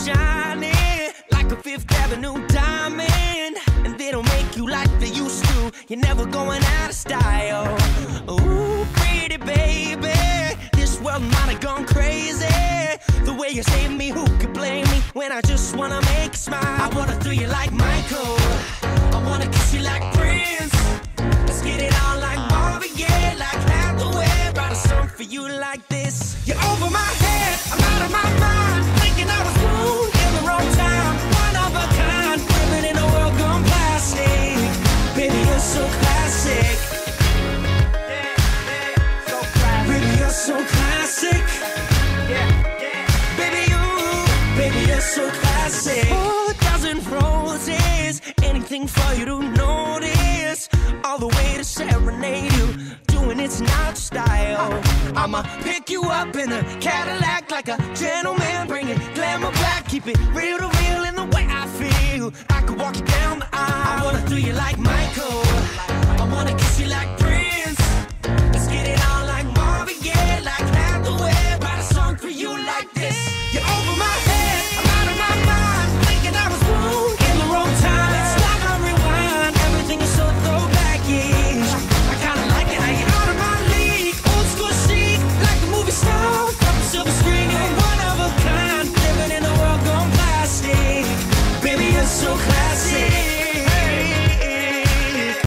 shining like a Fifth Avenue diamond, and they don't make you like they used to. You're never going out of style. Ooh, pretty baby, this world might have gone crazy. The way you save me, who could blame me when I just wanna make you smile? I wanna throw you like Michael, I wanna kiss you like Prince. Let's get it on like Marvin Gaye, like Hathaway. Write a song for you like this. You're over my head, I'm out of my mind, thinking I was born in the wrong time. One of a kind, living in a world gone plastic. Baby, you're so classic. Baby, you're so classic. Baby, you're so classic. 4,000 roses, anything for you to notice. All the way to serenade you, doing it's not style. I'ma pick you up in a Cadillac like a gentleman, bring it glamour back, keep it real to real in the way I feel. I could walk you down the aisle. I wanna throw you like Michael,